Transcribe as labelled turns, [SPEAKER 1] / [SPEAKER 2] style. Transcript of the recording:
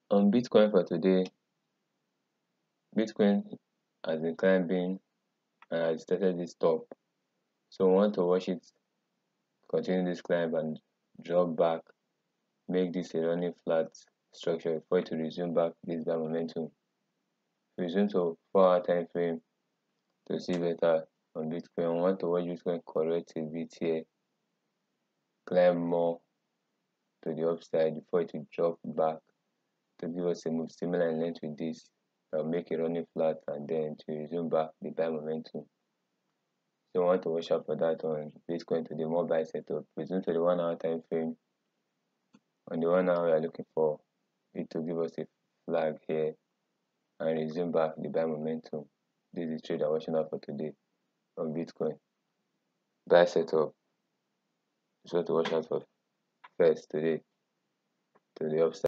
[SPEAKER 1] On Bitcoin for today, Bitcoin has been climbing and has tested this top. So we want to watch it continue this climb and drop back, make this a running flat structure before it to resume back this by momentum. Resume to 4 hour time frame to see better on Bitcoin. We want to watch Bitcoin correct a bit here, climb more to the upside before it will drop back to give us a move similar in length with this. Make a running flat and then to resume back the buy momentum. So we want to watch out for that on Bitcoin to the more buy setup. Resume to the 1 hour time frame. On the 1 hour, we are looking for it to give us a flag here and resume back the buy momentum. This is the trade I'm watching out for today on Bitcoin. Buy setup is what to watch out for first today to the upside.